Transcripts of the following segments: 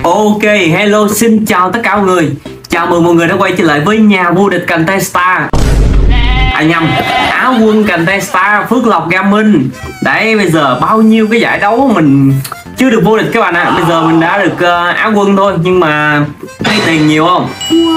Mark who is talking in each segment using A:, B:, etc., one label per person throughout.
A: Ok, hello, xin chào tất cả mọi người. Chào mừng mọi người đã quay trở lại với nhà vô địch Contestar. Nhầm, Á quân Contestar Phước Lộc Gaming. Đấy, bây giờ bao nhiêu cái giải đấu mình chưa được vô địch các bạn ạ. Bây giờ mình đã được Á quân thôi, nhưng mà thấy tiền nhiều không?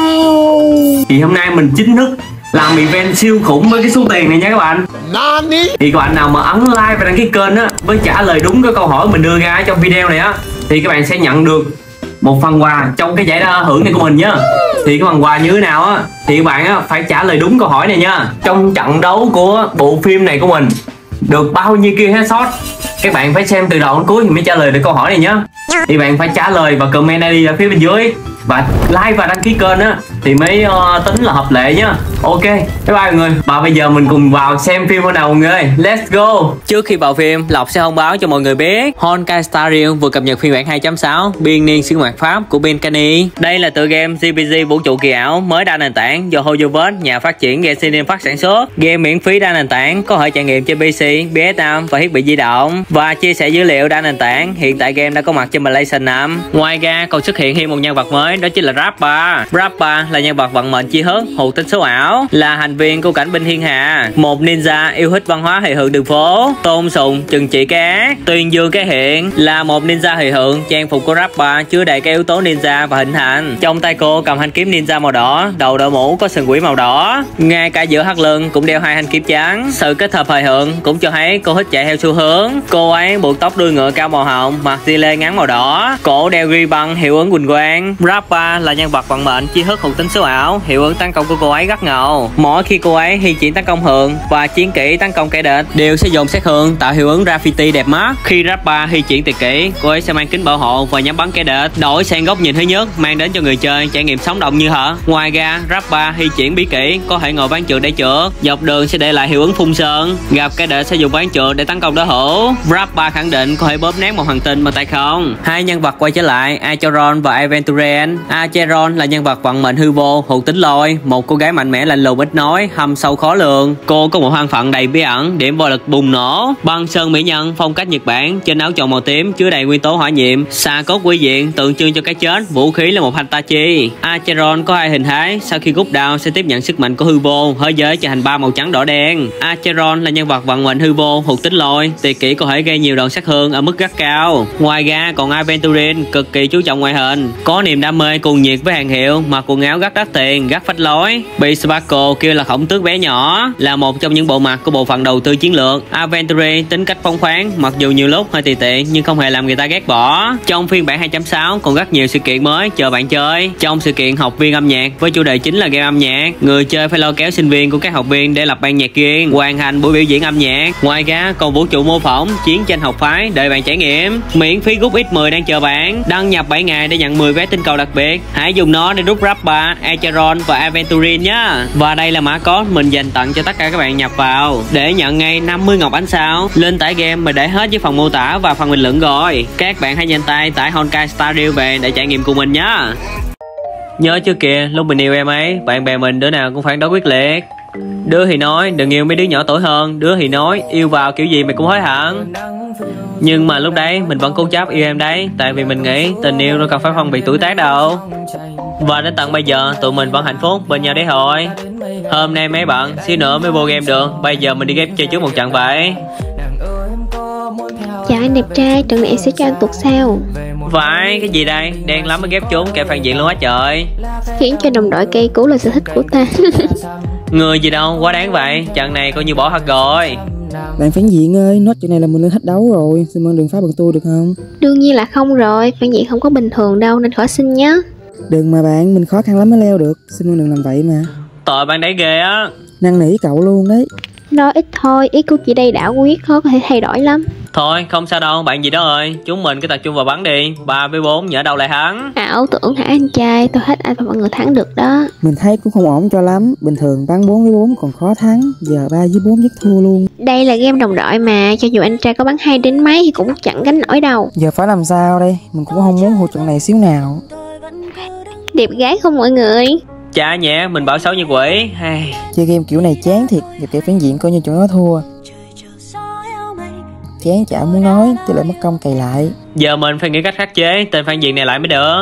A: Wow. Thì hôm nay mình chính thức làm event siêu khủng với cái số tiền này nha các bạn. Thì các bạn nào mà ấn like và đăng ký kênh á, với trả lời đúng cái câu hỏi mình đưa ra trong video này á, thì các bạn sẽ nhận được một phần quà trong cái giải thưởng này của mình nhá. Thì cái phần quà như thế nào á, thì các bạn á phải trả lời đúng câu hỏi này nha. Trong trận đấu của bộ phim này của mình được bao nhiêu kill headshot, các bạn phải xem từ đầu đến cuối thì mới trả lời được câu hỏi này nhá. Thì bạn phải trả lời và comment ID ở phía bên dưới và like và đăng ký kênh á thì mới tính là hợp lệ nhá. Ok, bye bye mọi người. Và bây giờ mình cùng vào xem phim bắt đầu mọi người. Let's go. Trước khi vào phim, Lộc sẽ thông báo cho mọi người biết Honkai Star Rail vừa cập nhật phiên bản 2.6 biên niên sinh hoạt pháp của Benkani. Đây là tựa game JPG vũ trụ kỳ ảo mới đa nền tảng do Hoyoverse, nhà phát triển Genshin Impact sản xuất. Game miễn phí đa nền tảng, có thể trải nghiệm trên PC, PS5 và thiết bị di động, và chia sẻ dữ liệu đa nền tảng. Hiện tại game đã có mặt trên PlayStation 5. Ngoài ra còn xuất hiện thêm một nhân vật mới, đó chính là Rappa. Rappa là nhân vật vận mệnh chi thức, hồn tính số ảo, là thành viên của cảnh binh thiên hà, một ninja yêu thích văn hóa hề hượng đường phố, tôn sùng trừng trị cái ác, tuyên dương cái hiện, là một ninja hề hượng. Trang phục của Rappa chứa đầy các yếu tố ninja và hình thành. Trong tay cô cầm thanh kiếm ninja màu đỏ, đầu đội mũ có sừng quỷ màu đỏ, ngay cả giữa thắt lưng cũng đeo hai thanh kiếm trắng. Sự kết hợp hề hượng cũng cho thấy cô thích chạy theo xu hướng. Cô ấy buộc tóc đuôi ngựa cao màu hồng, mặc di lê ngắn màu đỏ, cổ đeo ghi băng hiệu ứng quỳnh quang. Rappa là nhân vật vận mệnh chi thức hồn tính số ảo. Hiệu ứng tấn công của cô ấy rất ngầu. Mỗi khi cô ấy thi triển tấn công hường và chiến kỹ tấn công kẻ địch đều sẽ dùng sát thương tạo hiệu ứng graffiti đẹp mắt. Khi Rappa thi triển tuyệt kỹ, cô ấy sẽ mang kính bảo hộ và nhắm bắn kẻ địch, đổi sang góc nhìn thứ nhất, mang đến cho người chơi trải nghiệm sống động như thật. Ngoài ra, Rappa thi triển bí kỹ có thể ngồi ván trượt để trượt, dọc đường sẽ để lại hiệu ứng phun sơn, gặp kẻ địch sẽ dùng ván trượt để tấn công đối thủ. Rappa khẳng định có thể bóp nát một hành tinh bằng tay không. Hai nhân vật quay trở lại, Acheron và Aventurine. Acheron là nhân vật vận mệnh hư vô, hồn tính lôi, một cô gái mạnh mẽ lạnh lùng ít nói, hầm sâu khó lường. Cô có một thân phận đầy bí ẩn, điểm vô lực bùng nổ, băng sơn mỹ nhân phong cách Nhật Bản, trên áo choàng màu tím chứa đầy nguyên tố hỏa nhiệm, xà cốt quy diện tượng trưng cho cái chết, vũ khí là một Hitachi. Acheron có hai hình thái, sau khi rút đao sẽ tiếp nhận sức mạnh của hư vô, thế giới trở thành ba màu trắng đỏ đen. Acheron là nhân vật vận mệnh hư vô, hồn tính lôi, tuyệt kỹ có thể gây nhiều đòn sát thương ở mức rất cao. Ngoài ra còn Aventurine cực kỳ chú trọng ngoại hình, có niềm đam mê cuồng nhiệt với hàng hiệu, mặc quần áo rất đắt tiền, rất phách lối. Bị Sparkle kêu là khổng tước bé nhỏ, là một trong những bộ mặt của bộ phận đầu tư chiến lược. Aventurine tính cách phóng khoáng, mặc dù nhiều lúc hơi tùy tiện nhưng không hề làm người ta ghét bỏ. Trong phiên bản 2.6 còn rất nhiều sự kiện mới chờ bạn chơi. Trong sự kiện học viên âm nhạc với chủ đề chính là game âm nhạc, người chơi phải lôi kéo sinh viên của các học viên để lập ban nhạc riêng, hoàn thành buổi biểu diễn âm nhạc. Ngoài ra còn vũ trụ mô phỏng, chiến tranh học phái đợi bạn trải nghiệm. Miễn phí rút X10 đang chờ bạn. Đăng nhập 7 ngày để nhận 10 vé tinh cầu đặc biệt. Hãy dùng nó để rút Rappa, Acheron và Aventurine nhá. Và đây là mã code mình dành tặng cho tất cả các bạn nhập vào để nhận ngay 50 ngọc ánh sao. Lên tải game mà để hết với phần mô tả và phần bình luận rồi. Các bạn hãy nhanh tay tải Honkai Star Rail về để trải nghiệm cùng mình nhá. Nhớ chưa kìa, lúc mình yêu em ấy, bạn bè mình đứa nào cũng phản đối quyết liệt. Đứa thì nói đừng yêu mấy đứa nhỏ tuổi hơn, đứa thì nói yêu vào kiểu gì mày cũng hối hận. Nhưng mà lúc đấy mình vẫn cố chấp yêu em đấy, tại vì mình nghĩ tình yêu đâu cần phải phân biệt tuổi tác đâu. Và đến tận bây giờ tụi mình vẫn hạnh phúc bên nhau đấy thôi. Hôm nay mấy bạn xíu nữa mới vô game được, bây giờ mình đi game chơi trước một trận vậy.
B: Chào anh đẹp trai, trận này em sẽ cho anh tuột sao.
A: Phải, cái gì đây? Đen lắm mới ghép trốn kẻ phản diện luôn á trời.
B: Khiến cho đồng đội cây cú là sở thích của ta.
A: Người gì đâu, quá đáng vậy. Trận này coi như bỏ thật rồi.
C: Bạn phản diện ơi, nốt chuyện này là mình lên hết đấu rồi, xin ơn đừng phá bằng tôi được không?
B: Đương nhiên là không rồi, phản diện không có bình thường đâu nên khỏi xin nhé.
C: Đừng mà bạn, mình khó khăn lắm mới leo được, xin ơn đừng làm vậy mà.
A: Tội bạn đấy ghê á.
C: Năn nỉ cậu luôn đấy.
B: Nói ít thôi, ý của chị đây đã quyết, khó có thể thay đổi lắm.
A: Thôi không sao đâu bạn gì đó ơi, chúng mình cứ tập trung vào bắn đi. 3-4 nhỡ đâu lại thắng.
B: Ảo tưởng hả anh trai, tôi hết anh và mọi người thắng được đó.
C: Mình thấy cũng không ổn cho lắm, bình thường bắn 4-4 còn khó thắng, giờ 3-4 nhất thua luôn.
B: Đây là game đồng đội mà, cho dù anh trai có bắn hay đến mấy thì cũng chẳng gánh nổi đâu.
C: Giờ phải làm sao đây, mình cũng không muốn hụt trận này xíu nào.
B: Đẹp gái không mọi người?
A: Chả nhẹ, mình bảo xấu như quỷ.
C: Chơi game kiểu này chán thiệt, gặp kẻ phản diện coi như chỗ nó thua. chán chả muốn nói, tôi lại mất công cày lại.
A: Giờ mình phải nghĩ cách khắc chế tên phản diện này lại mới được.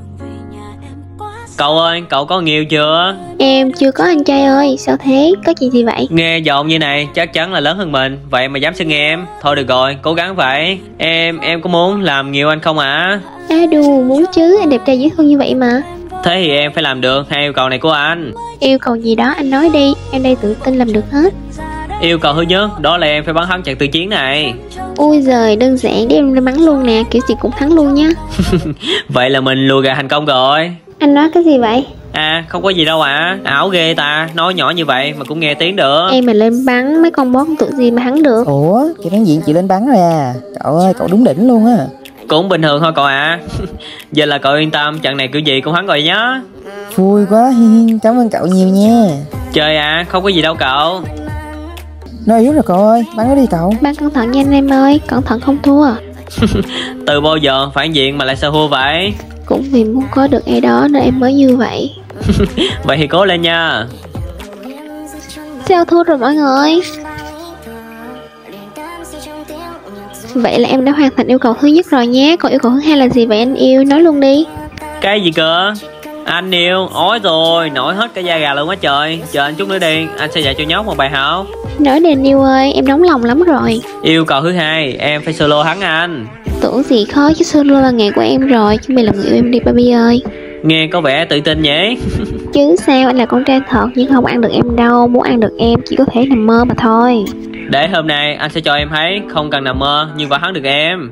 A: Cậu ơi, cậu có người yêu chưa?
B: Em chưa có anh trai ơi, sao thế? Có chuyện gì vậy?
A: Nghe giọng như này chắc chắn là lớn hơn mình, vậy mà dám xưng em. Thôi được rồi, cố gắng vậy. Em có muốn làm người yêu anh không ạ?
B: À đù, muốn chứ, anh đẹp trai dễ thương như vậy mà.
A: Thế thì em phải làm được hai yêu cầu này của anh.
B: Yêu cầu gì đó anh nói đi, em đây tự tin làm được hết.
A: Yêu cầu thứ nhất đó là em phải bắn hắn trận tự chiến này.
B: Ui giời, đơn giản để em lên bắn luôn nè, kiểu gì cũng thắng luôn nhá.
A: Vậy là mình lùa gà thành công rồi.
B: Anh nói cái gì vậy?
A: À không có gì đâu ạ. Ảo ghê ta, nói nhỏ như vậy mà cũng nghe tiếng được.
B: Em mà lên bắn mấy con boss tụi gì mà hắn được.
C: Ủa, chị phản diện chị lên bắn rồi à? Cậu ơi, cậu đúng đỉnh luôn á.
A: Cũng bình thường thôi cậu ạ. Giờ là cậu yên tâm, trận này kiểu gì cũng thắng rồi nhá.
C: Vui quá, hi hi, cảm ơn cậu nhiều nha.
A: Trời ạ, không có gì đâu cậu.
C: Nó yếu rồi cậu ơi, bắn nó đi cậu.
B: Bắn cẩn thận nha anh em ơi, cẩn thận không thua.
A: Từ bao giờ phản diện mà lại sao thua vậy?
B: Cũng vì muốn có được ai đó nên em mới như vậy.
A: Vậy thì cố lên nha.
B: Sao thua rồi mọi người? Vậy là em đã hoàn thành yêu cầu thứ nhất rồi nhé. Còn yêu cầu thứ hai là gì vậy anh yêu? Nói luôn đi.
A: Cái gì cơ? Anh yêu, ói rồi, nổi hết cả da gà luôn á trời. Chờ anh chút nữa đi, anh sẽ dạy cho nhóc một bài học.
B: Nói đi anh yêu ơi, em nóng lòng lắm rồi.
A: Yêu cầu thứ hai, em phải solo thắng anh.
B: Tưởng gì khó chứ, solo là nghề của em rồi. Chứ mày làm người yêu em đi baby ơi.
A: Nghe có vẻ tự tin nhỉ?
B: Chứ sao, anh là con trai thật nhưng không ăn được em đâu. Muốn ăn được em chỉ có thể nằm mơ mà thôi.
A: Để hôm nay anh sẽ cho em thấy không cần nằm mơ nhưng vẫn thắng được em.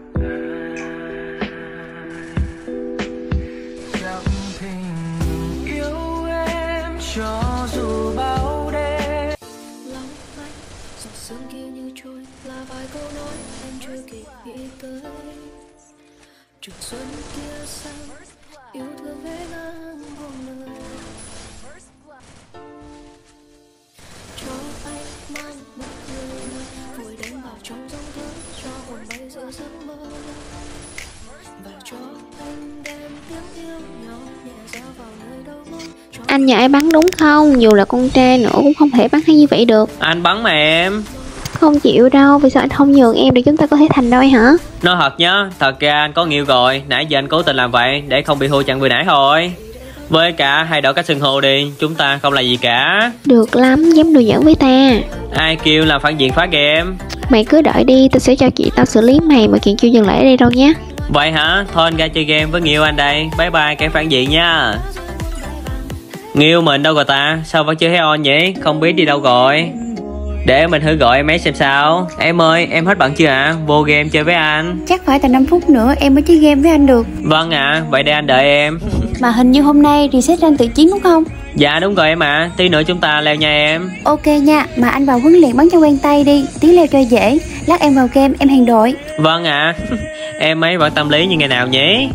B: Anh nhờ ai bắn đúng không? Dù là con trai nữa cũng không thể bắn hay như vậy được.
A: Anh bắn mà em.
B: Không chịu đâu, vì sao anh không nhường em để chúng ta có thể thành đôi hả?
A: Nói thật nhá, thật ra anh có người yêu rồi. Nãy giờ anh cố tình làm vậy để không bị thua trận vừa nãy thôi. Với cả hay đổi cách xưng hô đi, chúng ta không là gì cả.
B: Được lắm, dám đùa giỡn với ta.
A: Ai kêu làm phản diện phá game.
B: Mày cứ đợi đi, tao sẽ cho chị tao xử lý mày mà chuyện chưa dừng lại ở đây đâu nhé.
A: Vậy hả? Thôi anh ra chơi game với người yêu anh đây. Bye bye cái phản diện nha. Người yêu mình đâu rồi ta? Sao vẫn chưa thấy on nhỉ? Không biết đi đâu rồi. Để mình thử gọi em ấy xem sao. Em ơi, em hết bận chưa ạ? Vô game chơi với anh.
D: Chắc phải tầm 5 phút nữa em mới chơi game với anh được.
A: Vâng ạ, vậy để anh đợi em.
D: Mà hình như hôm nay reset rank tự chiến đúng không?
A: Dạ đúng rồi em ạ, tí nữa chúng ta leo nha em.
D: Ok nha, mà anh vào huấn luyện bắn cho quen tay đi. Tí leo cho dễ. Lát em vào game em hàng đội.
A: Vâng ạ. Em ấy vẫn tâm lý như ngày nào nhỉ?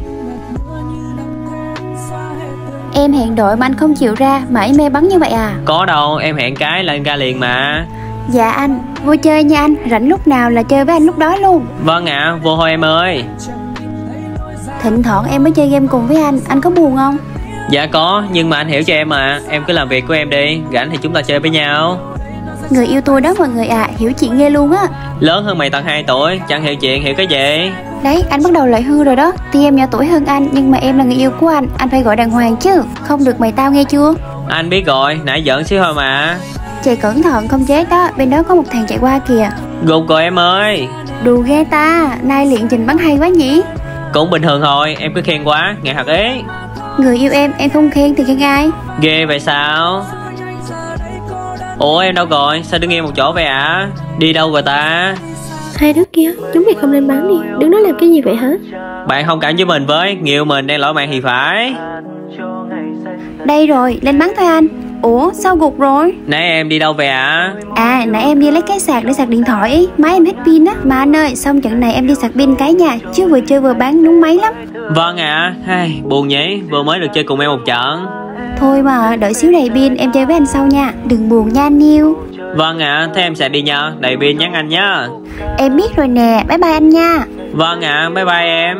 D: Em hẹn đội mà anh không chịu ra, mãi mê bắn như vậy à?
A: Có đâu, em hẹn cái là anh ra liền mà.
D: Dạ anh, vô chơi nha anh. Rảnh lúc nào là chơi với anh lúc đó luôn.
A: Vâng ạ, vô thôi em ơi.
D: Thỉnh thoảng em mới chơi game cùng với anh có buồn không?
A: Dạ có, nhưng mà anh hiểu cho em mà. Em cứ làm việc của em đi, rảnh thì chúng ta chơi với nhau.
D: Người yêu tôi đó mọi người ạ, hiểu chuyện ghê luôn á.
A: Lớn hơn mày tận 2 tuổi, chẳng hiểu chuyện hiểu cái gì.
D: Đấy, anh bắt đầu lại hư rồi đó. Tuy em nhỏ tuổi hơn anh, nhưng mà em là người yêu của anh phải gọi đàng hoàng chứ. Không được mày tao nghe chưa?
A: Anh biết rồi, nãy giỡn xíu thôi mà.
D: Chạy cẩn thận không chết đó, bên đó có một thằng chạy qua kìa.
A: Gục rồi em ơi.
D: Đù ghê ta, nay luyện trình bắn hay quá nhỉ.
A: Cũng bình thường thôi, em cứ khen quá, nghe thật ý.
D: Người yêu em không khen thì khen ai?
A: Ghê vậy sao? Ủa em đâu rồi, sao đứng yên một chỗ vậy ạ? Đi đâu rồi ta?
E: Hai đứa kia, chúng mày không nên bắn đi, đứng đó làm cái gì vậy hả?
A: Bạn thông cảm với mình với, người yêu mình đang lỗi mạng thì phải.
D: Đây rồi, lên bắn thôi anh. Ủa, sao gục rồi?
A: Nãy em đi đâu về ạ?
D: À, nãy em đi lấy cái sạc để sạc điện thoại ấy. Máy em hết pin á. Mà anh ơi, xong trận này em đi sạc pin cái nha. Chứ vừa chơi vừa bán đúng máy lắm.
A: Vâng ạ, buồn nhỉ, vừa mới được chơi cùng em một trận.
D: Thôi mà, đợi xíu đầy pin, em chơi với anh sau nha. Đừng buồn nha anh yêu.
A: Vâng ạ, thế em sẽ đi nha, đầy pin nhắn anh nhá.
D: Em biết rồi nè, bye bye anh nha.
A: Vâng ạ, bye bye em.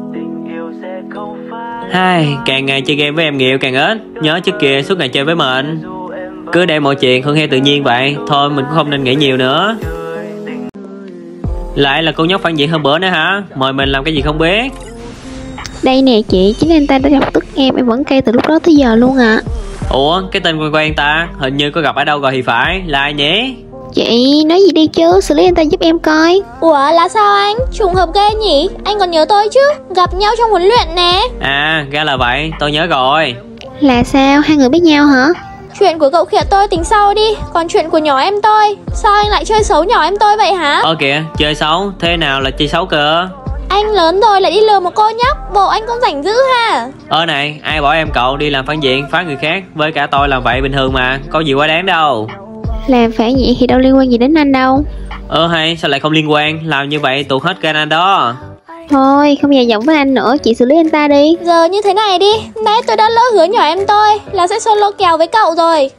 A: Càng ngày chơi game với em nhiều càng ít. Nhớ trước kia suốt ngày chơi với mình. Cứ để mọi chuyện thuận theo tự nhiên vậy. Thôi mình cũng không nên nghĩ nhiều nữa. Lại là cô nhóc phản diện hôm bữa nữa hả? Mời mình làm cái gì không biết.
B: Đây nè chị, chính anh ta đã chọc tức em vẫn cay từ lúc đó tới giờ luôn ạ.
A: Ủa, cái tên quen quen ta, hình như có gặp ở đâu rồi thì phải, là ai nhé?
B: Chị, nói gì đi chứ, xử lý anh ta giúp em coi.
F: Ủa là sao anh? Trùng hợp ghê nhỉ? Anh còn nhớ tôi chứ? Gặp nhau trong huấn luyện nè.
A: À, ra là vậy, tôi nhớ rồi.
B: Là sao, hai người biết nhau hả?
F: Chuyện của cậu khịa tôi tính sau đi. Còn chuyện của nhỏ em tôi, sao anh lại chơi xấu nhỏ em tôi vậy hả?
A: Kìa, chơi xấu, thế nào là chơi xấu cơ?
F: Anh lớn rồi lại đi lừa một cô nhóc, bộ anh cũng rảnh dữ ha.
A: Này, ai bảo em cậu đi làm phản diện, phá người khác. Với cả tôi làm vậy bình thường mà, có gì quá đáng đâu.
B: Làm phản diện thì đâu liên quan gì đến anh đâu.
A: Hay, sao lại không liên quan, làm như vậy tụt hết kênh anh đó.
B: Thôi, không dài dòng với anh nữa, chị xử lý anh ta đi.
F: Giờ như thế này đi, nãy tôi đã lỡ hứa nhỏ em tôi là sẽ solo kèo với cậu rồi.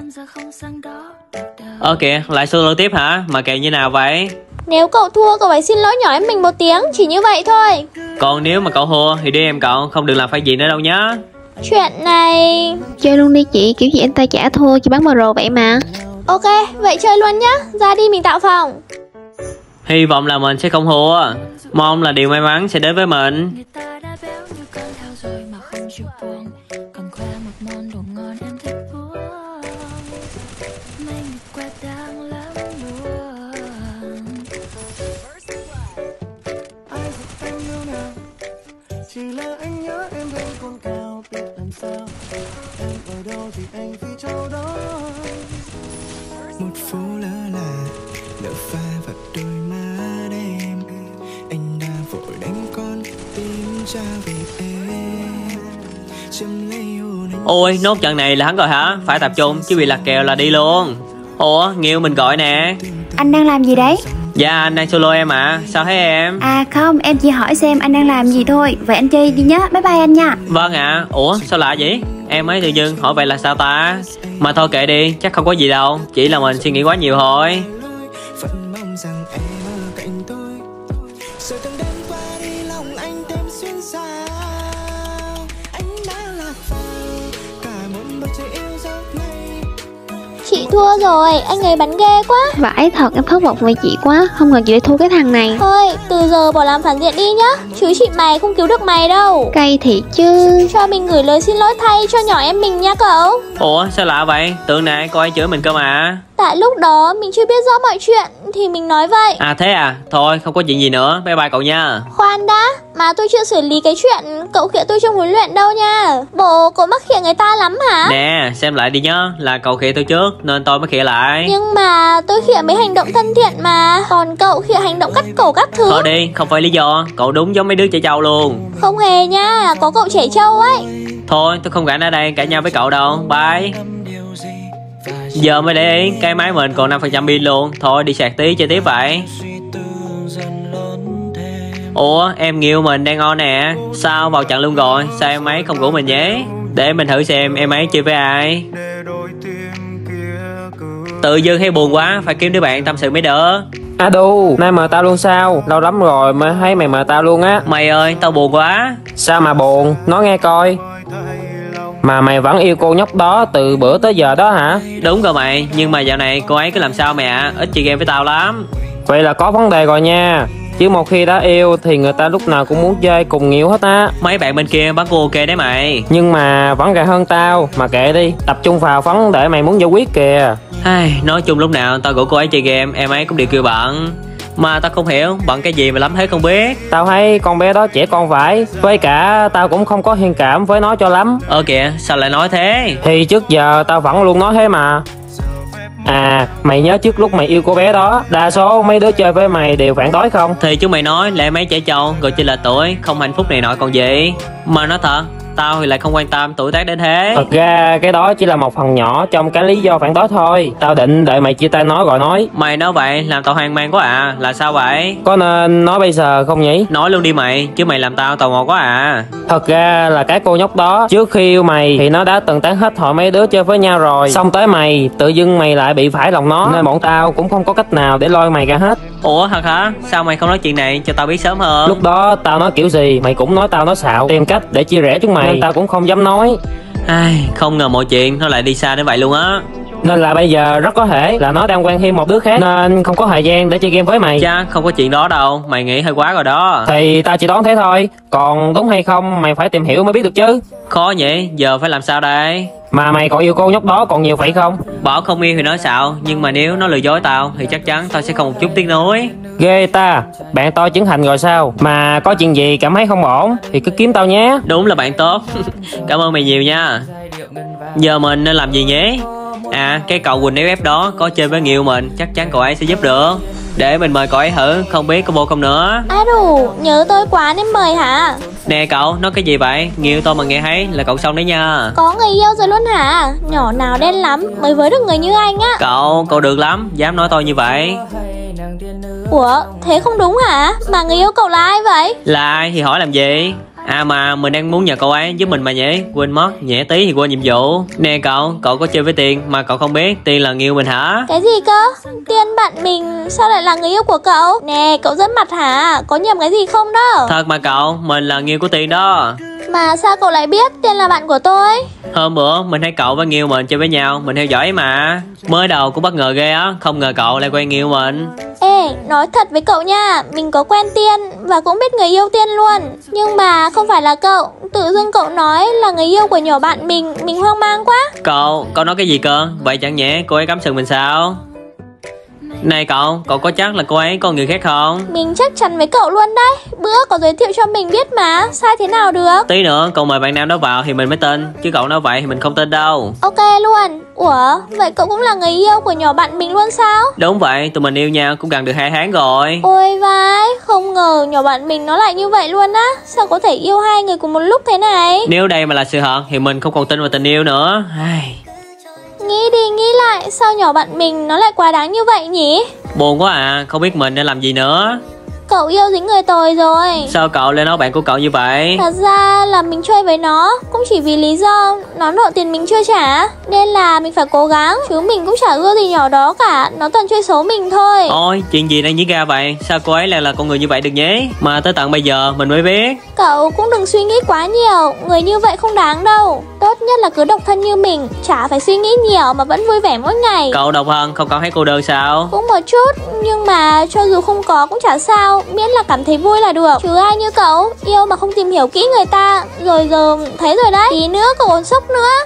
A: Kìa, lại solo tiếp hả? Mà kèo như nào vậy?
F: Nếu cậu thua, cậu phải xin lỗi nhỏ em mình một tiếng, chỉ như vậy thôi.
A: Còn nếu mà cậu thua thì đi em cậu, không được làm phản diện nữa đâu nhá.
F: Chuyện này...
B: Chơi luôn đi chị, kiểu gì anh ta chả thua chỉ bắn pro vậy mà.
F: Ok, vậy chơi luôn nhá, ra đi mình tạo phòng.
A: Hy vọng là mình sẽ không thua. Mong là điều may mắn sẽ đến với mình.
G: Chỉ là anh nhớ em vẫn còn cao, biết làm sao em ở đâu thì anh vì châu đó. Một phố lỡ là lỡ pha vào đôi má đêm, anh đã vội đánh con tim cha về em. Châm lấy hôn anh.
A: Ôi, nốt trận này là hắn rồi hả? Phải tập trung chứ bị lạc kèo là đi luôn. Ủa, Nghiêu mình gọi nè.
D: Anh đang làm gì đấy?
A: Dạ, anh đang solo em ạ. Sao thế em?
D: À không, em chỉ hỏi xem anh đang làm gì thôi. Vậy anh chơi đi nhá, bye bye anh nha.
A: Vâng ạ. Ủa, sao lạ vậy? Em ấy tự dưng hỏi vậy là sao ta? Mà thôi kệ đi, chắc không có gì đâu. Chỉ là mình suy nghĩ quá nhiều thôi.
G: Vẫn mong rằng em ở cạnh tôi. Rồi từng đêm qua đi lòng anh thêm xuyên xa. Anh đã lạc vào cả một bầu trời yêu dấu này.
F: Chị thua rồi, anh ấy bắn ghê quá.
B: Vãi thật, em thất vọng về chị quá. Không ngờ chị lại thua cái thằng này.
F: Thôi, từ giờ bỏ làm phản diện đi nhá. Chứ chị mày không cứu được mày đâu.
B: Cay thiệt chứ.
F: Cho mình gửi lời xin lỗi thay cho nhỏ em mình nha cậu.
A: Ủa, sao lạ vậy? Tưởng nãy cô ấy chửi mình cơ mà.
F: Tại lúc đó mình chưa biết rõ mọi chuyện thì mình nói vậy.
A: À thế à? Thôi, không có chuyện gì nữa. Bye bye cậu nha.
F: Khoan đã, mà tôi chưa xử lý cái chuyện cậu khịa tôi trong huấn luyện đâu nha. Bộ cậu mắc khịa người ta lắm hả?
A: Nè, xem lại đi nhá. Là cậu khịa tôi trước nên tôi mới khịa lại.
F: Nhưng mà tôi khịa mấy hành động thân thiện mà. Còn cậu khịa hành động cắt cổ các thứ.
A: Thôi đi, không phải lý do. Cậu đúng giống mấy đứa trẻ trâu luôn.
F: Không hề nha, có cậu trẻ trâu ấy.
A: Thôi, tôi không rảnh ở đây cãi nhau với cậu đâu. Bye. Giờ mới để ý, cái máy mình còn 5% pin luôn. Thôi đi sạc tí chơi tiếp vậy. Ủa, em Nghiêu mình đang on nè. Sao vào trận luôn rồi? Sao em ấy không rủ mình nhé? Để mình thử xem em ấy chơi với ai. Tự dưng thấy buồn quá, phải kiếm đứa bạn tâm sự mới đỡ.
H: Adu, nay mời tao luôn sao? Lâu lắm rồi mới thấy mày mời tao luôn á.
A: Mày ơi, tao buồn quá.
H: Sao mà buồn? Nói nghe coi. Mà mày vẫn yêu cô nhóc đó từ bữa tới giờ đó hả?
A: Đúng rồi mày, nhưng mà dạo này cô ấy cứ làm sao mày ạ? Ít chơi game với tao lắm.
H: Vậy là có vấn đề rồi nha. Chứ một khi đã yêu thì người ta lúc nào cũng muốn chơi cùng Nghiêu hết á.
A: Mấy bạn bên kia bắn cô ok đấy mày.
H: Nhưng mà vẫn gà hơn tao. Mà kệ đi, tập trung vào vấn đề mày muốn giải quyết kìa.
A: Nói chung lúc nào tao rủ cô ấy chơi game, em ấy cũng đều kêu bận. Mà tao không hiểu, bận cái gì mà lắm thế không biết.
H: Tao thấy con bé đó trẻ con phải. Với cả tao cũng không có thiện cảm với nó cho lắm.
A: Kìa, sao lại nói thế?
H: Thì trước giờ tao vẫn luôn nói thế mà. À, mày nhớ trước lúc mày yêu cô bé đó, đa số mấy đứa chơi với mày đều phản đối không?
A: Thì chúng mày nói là em ấy trẻ trâu, rồi chênh lệch tuổi, không hạnh phúc này nọ còn gì. Mà nói thật, tao thì lại không quan tâm tuổi tác đến thế.
H: Thật ra cái đó chỉ là một phần nhỏ trong cái lý do phản đối thôi. Tao định đợi mày chia tay nói rồi nói.
A: Mày nói vậy làm tao hoang mang quá à. Là sao vậy?
H: Có nên nói bây giờ không nhỉ?
A: Nói luôn đi mày, chứ mày làm tao tò mò quá à.
H: Thật ra là cái cô nhóc đó trước khi yêu mày thì nó đã từng tán hết hội mấy đứa chơi với nhau rồi. Xong tới mày, tự dưng mày lại bị phải lòng nó. Nên bọn tao cũng không có cách nào để lôi mày ra hết.
A: Ủa thật hả? Sao mày không nói chuyện này cho tao biết sớm hơn?
H: Lúc đó tao nói kiểu gì mày cũng nói tao nói xạo, tìm cách để chia rẽ chúng mày. Nên tao cũng không dám nói.
A: Không ngờ mọi chuyện nó lại đi xa đến vậy luôn á.
H: Nên là bây giờ rất có thể là nó đang quen thêm một đứa khác, nên không có thời gian để chơi game với mày.
A: Chắc không có chuyện đó đâu, mày nghĩ hơi quá rồi đó.
H: Thì tao chỉ đoán thế thôi, còn đúng hay không mày phải tìm hiểu mới biết được chứ.
A: Khó nhỉ, giờ phải làm sao đây?
H: Mà mày còn yêu cô nhóc đó còn nhiều phải không?
A: Bảo không yêu thì nói sao, nhưng mà nếu nó lừa dối tao thì chắc chắn tao sẽ không một chút tiếc nuối.
H: Ghê ta, bạn to trưởng thành rồi sao? Mà có chuyện gì cảm thấy không ổn thì cứ kiếm tao nhé.
A: Đúng là bạn tốt. Cảm ơn mày nhiều nha. Giờ mình nên làm gì nhé? À, cái cậu Quỳnh FF đó có chơi với người yêu mình, chắc chắn cậu ấy sẽ giúp được. Để mình mời cậu ấy thử, không biết có vô không nữa.
F: À đủ, nhớ tôi quá nên mời hả?
A: Nè cậu, nói cái gì vậy? Người yêu tôi mà nghe thấy là cậu xong đấy nha.
F: Có người yêu rồi luôn hả? Nhỏ nào đen lắm mới với được người như anh á.
A: Cậu được lắm, dám nói tôi như vậy.
F: Ủa, thế không đúng hả? Mà người yêu cậu là ai vậy?
A: Là ai thì hỏi làm gì? À mà mình đang muốn nhờ cậu ấy giúp mình mà nhỉ. Quên mất, nhẹ tí thì quên nhiệm vụ. Nè cậu có chơi với Tiên mà cậu không biết Tiên là người yêu mình hả?
F: Cái gì cơ? Tiên bạn mình sao lại là người yêu của cậu? Nè cậu rất mặt hả? Có nhầm cái gì không đó?
A: Thật mà cậu, mình là người yêu của Tiên đó.
F: Mà sao cậu lại biết Tiên là bạn của tôi?
A: Hôm bữa mình thấy cậu với người yêu mình chơi với nhau, mình theo dõi mà. Mới đầu cũng bất ngờ ghê á, không ngờ cậu lại quen người yêu mình.
F: Ê, nói thật với cậu nha, mình có quen Tiên và cũng biết người yêu Tiên luôn. Nhưng mà không phải là cậu, tự dưng cậu nói là người yêu của nhỏ bạn mình hoang mang quá.
A: Cậu nói cái gì cơ? Vậy chẳng nhẽ cô ấy cắm sừng mình sao? Này cậu có chắc là cô ấy có người khác không?
F: Mình chắc chắn với cậu luôn đấy. Bữa cậu giới thiệu cho mình biết mà, sai thế nào được.
A: Tí nữa cậu mời bạn nam đó vào thì mình mới tin, chứ cậu nói vậy thì mình không tin đâu.
F: Ok luôn. Ủa, vậy cậu cũng là người yêu của nhỏ bạn mình luôn sao?
A: Đúng vậy, tụi mình yêu nhau cũng gần được 2 tháng rồi.
F: Ôi vai, không ngờ nhỏ bạn mình nó lại như vậy luôn á. Sao có thể yêu hai người cùng một lúc thế này?
A: Nếu đây mà là sự thật thì mình không còn tin vào tình yêu nữa.
F: Nghĩ đi nghĩ lại, sao nhỏ bạn mình nó lại quá đáng như vậy nhỉ?
A: Buồn quá à, không biết mình nên làm gì nữa.
F: Cậu yêu dính người tồi rồi.
A: Sao cậu lại nói bạn của cậu như vậy?
F: Thật ra là mình chơi với nó cũng chỉ vì lý do nó nợ tiền mình chưa trả, nên là mình phải cố gắng. Chứ mình cũng chả ưa gì nhỏ đó cả, nó toàn chơi xấu mình thôi.
A: Ôi, chuyện gì đang diễn ra vậy? Sao cô ấy lại là con người như vậy được nhé? Mà tới tận bây giờ mình mới biết.
F: Cậu cũng đừng suy nghĩ quá nhiều, người như vậy không đáng đâu. Tốt nhất là cứ độc thân như mình, chả phải suy nghĩ nhiều mà vẫn vui vẻ mỗi ngày.
A: Cậu độc thân không cảm thấy cô đơn sao?
F: Cũng một chút, nhưng mà cho dù không có cũng chả sao, miễn là cảm thấy vui là được. Chứ ai như cậu, yêu mà không tìm hiểu kỹ người ta, rồi giờ thấy rồi đấy, tí nữa cậu còn sốc nữa.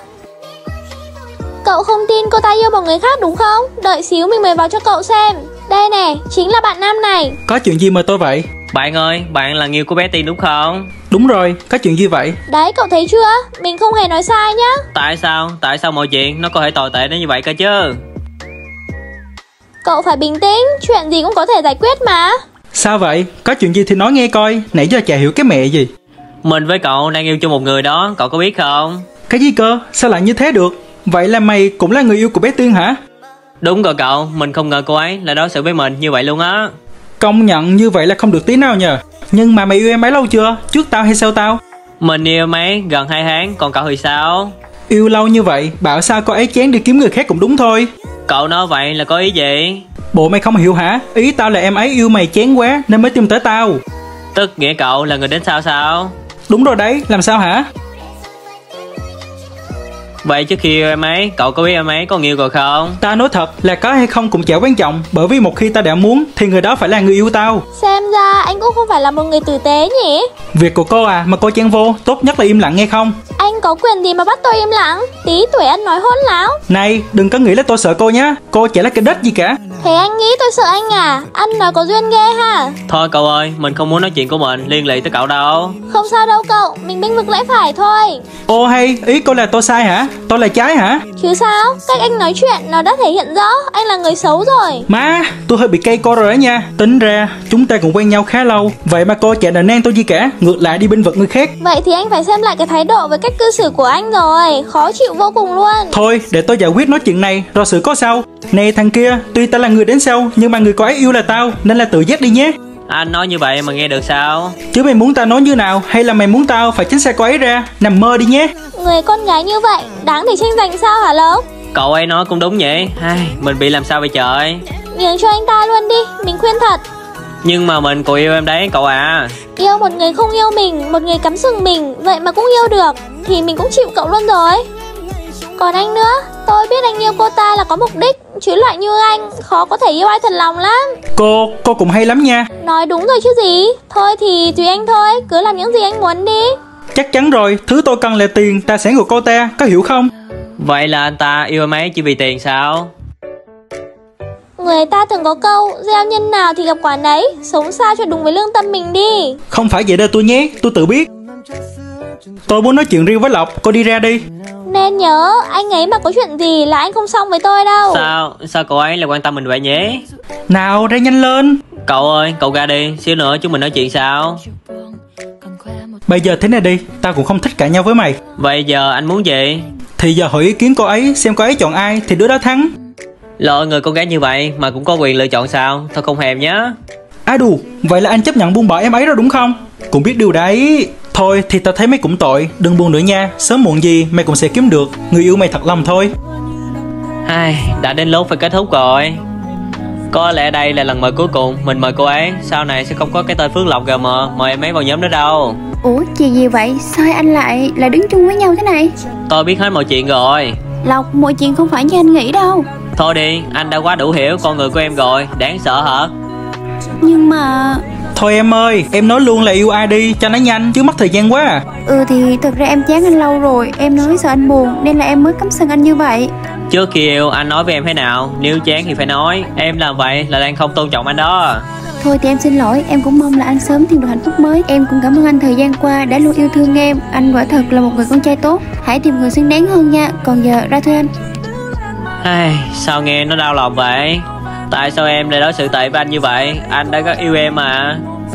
F: Cậu không tin cô ta yêu một người khác đúng không? Đợi xíu mình mời vào cho cậu xem. Đây nè, chính là bạn nam này.
I: Có chuyện gì mời tôi vậy?
A: Bạn ơi, bạn là người yêu của bé Tiên đúng không?
I: Đúng rồi, có chuyện gì vậy?
F: Đấy, cậu thấy chưa? Mình không hề nói sai nhá.
A: Tại sao mọi chuyện nó có thể tồi tệ đến như vậy cơ chứ?
F: Cậu phải bình tĩnh, chuyện gì cũng có thể giải quyết mà.
I: Sao vậy? Có chuyện gì thì nói nghe coi, nãy giờ chả hiểu cái mẹ gì.
A: Mình với cậu đang yêu chung một người đó, cậu có biết không?
I: Cái gì cơ? Sao lại như thế được? Vậy là mày cũng là người yêu của bé Tiên hả?
A: Đúng rồi cậu, mình không ngờ cô ấy lại đối xử với mình như vậy luôn á.
I: Công nhận như vậy là không được tí nào nhờ. Nhưng mà mày yêu em ấy lâu chưa? Trước tao hay sau tao?
A: Mình yêu em ấy gần 2 tháng, còn cậu thì sao?
I: Yêu lâu như vậy, bảo sao cô ấy chán đi kiếm người khác cũng đúng thôi.
A: Cậu nói vậy là có ý gì?
I: Bộ mày không hiểu hả? Ý tao là em ấy yêu mày chán quá nên mới tìm tới tao.
A: Tức nghĩa cậu là người đến sau sao?
I: Đúng rồi đấy, làm sao hả?
A: Vậy trước khi yêu em ấy, cậu có biết em ấy có người yêu rồi không?
I: Ta nói thật là có hay không cũng chả quan trọng, bởi vì một khi ta đã muốn thì người đó phải là người yêu tao.
F: Xem ra anh cũng không phải là một người tử tế nhỉ?
I: Việc của cô à mà cô chen vô, tốt nhất là im lặng nghe không?
F: Anh có quyền gì mà bắt tôi im lặng? Tí tuổi ăn nói hỗn láo.
I: Này, đừng có nghĩ là tôi sợ cô nhá, cô chả là cái đếch gì cả.
F: Thế anh nghĩ tôi sợ anh à? Ăn nói có duyên ghê ha.
A: Thôi cậu ơi, mình không muốn nói chuyện của mình liên lụy tới cậu đâu.
F: Không sao đâu cậu, mình bênh vực lẽ phải thôi.
I: Ô hay, ý cô là tôi sai hả? Tôi là trái hả?
F: Chứ sao, cách anh nói chuyện nó đã thể hiện rõ anh là người xấu rồi.
I: Má, tôi hơi bị cay cô rồi đó nha. Tính ra, chúng ta cũng quen nhau khá lâu, vậy mà cô chả đền nang tôi gì cả, ngược lại đi bênh vực người khác.
F: Vậy thì anh phải xem lại cái thái độ với cách cư xử của anh rồi, khó chịu vô cùng luôn.
I: Thôi, để tôi giải quyết nói chuyện này, rồi xử có sau. Này thằng kia, tuy ta là người đến sau, nhưng mà người có ấy yêu là tao, nên là tự giác đi nhé.
A: Anh nói như vậy mà nghe được sao?
I: Chứ mày muốn tao nói như nào, hay là mày muốn tao phải tránh xa cô ấy ra? Nằm mơ đi nhé.
F: Người con gái như vậy, đáng để tranh giành sao hả Lộc?
A: Cậu ấy nói cũng đúng nhỉ. Mình bị làm sao vậy trời?
F: Nhường cho anh ta luôn đi, mình khuyên thật.
A: Nhưng mà mình cũng yêu em đấy cậu à.
F: Yêu một người không yêu mình, một người cắm sừng mình, vậy mà cũng yêu được, thì mình cũng chịu cậu luôn rồi. Còn anh nữa, Tôi biết anh yêu cô ta là có mục đích, chứ loại như anh khó có thể yêu ai thật lòng lắm.
I: Cô cũng hay lắm nha.
F: Nói đúng rồi chứ gì. Thôi thì tùy anh thôi, cứ làm những gì anh muốn đi.
I: Chắc chắn rồi, thứ tôi cần là tiền, tài sản của cô ta, có hiểu không?
H: Vậy là anh ta yêu em ấy chỉ vì tiền sao?
F: Người ta từng có câu, gieo nhân nào thì gặp quả nấy, sống sao cho đúng với lương tâm mình đi.
I: Không phải vậy đâu tôi nhé, tôi tự biết. Tôi muốn nói chuyện riêng với Lộc, cô đi ra đi.
F: Nên nhớ, anh ấy mà có chuyện gì là anh không xong với tôi đâu.
H: Sao cậu ấy lại quan tâm mình vậy nhé?
I: Nào, ra nhanh lên.
H: Cậu ơi, cậu ra đi, xíu nữa chúng mình nói chuyện sao?
I: Bây giờ thế này đi, tao cũng không thích cãi nhau với mày.
H: Vậy giờ anh muốn gì?
I: Thì giờ hỏi ý kiến cô ấy, xem cô ấy chọn ai thì đứa đó thắng.
H: Loại người con gái như vậy mà cũng có quyền lựa chọn sao? Thôi không hèm nhé.
I: Đù, vậy là anh chấp nhận buông bỏ em ấy rồi đúng không? Cũng biết điều đấy. Thôi thì tao thấy mày cũng tội, đừng buồn nữa nha. Sớm muộn gì mày cũng sẽ kiếm được người yêu mày thật lòng thôi.
H: Đã đến lúc phải kết thúc rồi. Có lẽ đây là lần mời cuối cùng mình mời cô ấy. Sau này sẽ không có cái tên Phước Lộc GM mời em ấy vào nhóm nữa đâu.
D: Ủa chuyện gì vậy? Sao hai anh lại đứng chung với nhau thế này?
H: Tôi biết hết mọi chuyện rồi.
D: Lộc, mọi chuyện không phải như anh nghĩ đâu.
H: Thôi đi, anh đã quá đủ hiểu con người của em rồi. Đáng sợ hả?
D: Nhưng mà...
I: Thôi em ơi, em nói luôn là yêu ai đi cho nó nhanh chứ mất thời gian quá à.
D: Thì thật ra em chán anh lâu rồi. Em nói sợ anh buồn nên là em mới cắm sừng anh như vậy.
H: Trước khi yêu anh nói với em thế nào? Nếu chán thì phải nói. Em làm vậy là đang không tôn trọng anh đó.
D: Thôi thì em xin lỗi, em cũng mong là anh sớm tìm được hạnh phúc mới. Em cũng cảm ơn anh thời gian qua đã luôn yêu thương em. Anh quả thật là một người con trai tốt. Hãy tìm người xứng đáng hơn nha. Còn giờ ra thôi anh.
H: Sao nghe nó đau lòng vậy? Tại sao em lại đối xử tệ với anh như vậy? Anh đã có yêu em mà.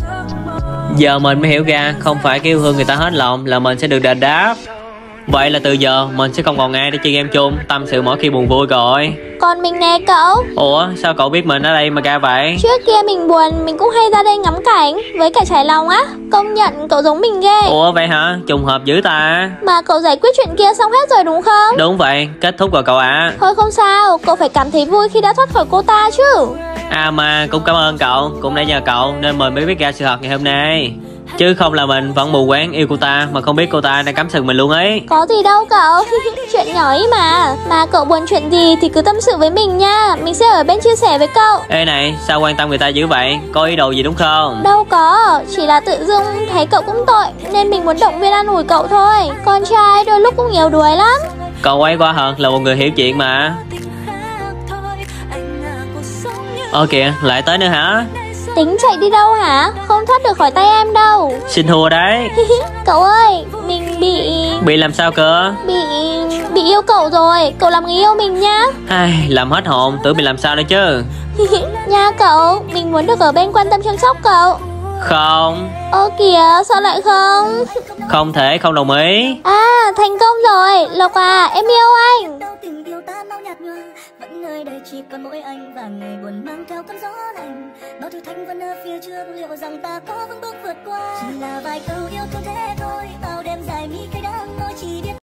H: Giờ mình mới hiểu ra, không phải cái yêu thương người ta hết lòng là mình sẽ được đền đáp. Vậy là từ giờ mình sẽ không còn ai để chơi game chung, tâm sự mỗi khi buồn vui rồi.
F: Còn mình nè cậu.
H: Ủa sao cậu biết mình ở đây mà ra vậy?
F: Trước kia mình buồn, mình cũng hay ra đây ngắm cảnh với cả trải lòng á. Công nhận cậu giống mình ghê.
H: Ủa vậy hả? Trùng hợp dữ ta.
F: Mà cậu giải quyết chuyện kia xong hết rồi đúng không?
H: Đúng vậy, kết thúc rồi cậu ạ.
F: Thôi không sao, cậu phải cảm thấy vui khi đã thoát khỏi cô ta chứ.
H: Mà cũng cảm ơn cậu, cũng đã nhờ cậu nên mình mới biết ra sự thật ngày hôm nay. Chứ không là mình vẫn mù quáng yêu cô ta mà không biết cô ta đang cắm sừng mình luôn ấy.
F: Có gì đâu cậu. Chuyện nhỏ ý mà. Mà cậu buồn chuyện gì thì cứ tâm sự với mình nha. Mình sẽ ở bên chia sẻ với cậu.
H: Ê này, sao quan tâm người ta dữ vậy? Có ý đồ gì đúng không?
F: Đâu có, chỉ là tự dưng thấy cậu cũng tội nên mình muốn động viên an ủi cậu thôi. Con trai đôi lúc cũng yếu đuối lắm.
H: Cậu ấy quá hơn là một người hiểu chuyện mà. Kìa, lại tới nữa hả?
F: Tính chạy đi đâu hả? Không thoát được khỏi tay em đâu.
H: Xin thua đấy.
F: Cậu ơi, mình
H: Bị làm sao cơ?
F: Bị yêu cậu rồi. Cậu làm người yêu mình nhá.
H: Làm hết hồn, tưởng bị làm sao đấy chứ.
F: Nha cậu, mình muốn được ở bên quan tâm chăm sóc cậu.
H: Không.
F: Kìa, sao lại không?
H: Không thể không đồng ý.
F: Thành công rồi. Lộc à, em yêu anh.
G: Tình yêu ta mau nhạt nhòa, vẫn nơi đây chỉ còn mỗi anh và ngày buồn mang theo cơn gió lạnh. Bao thử thách vẫn ở phía trước, liệu rằng ta có vững bước vượt qua? Chỉ là vài câu yêu thương